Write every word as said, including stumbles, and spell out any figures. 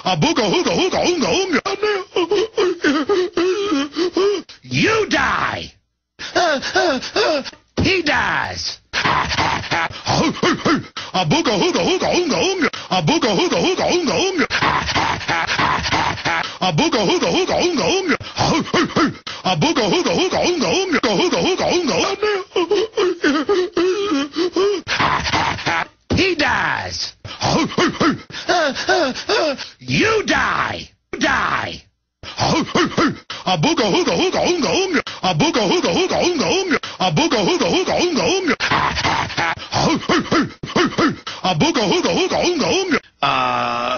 A booga hooga hooga oonga oonga. You die. Uh, uh, uh, he dies. A booga hooga hooga oonga oonga. A booga hooga hooga oonga oonga. A booga hooga hooga oonga oonga. A booga hooga hooga oonga oonga. Hooga hooga oonga oonga. He dies. You die. Die. A booga hooga hooga oonga oonga. A booga hooga hooga oonga oonga. A booga hooga hooga oonga oonga. A booga hooga hooga oonga oonga. Uh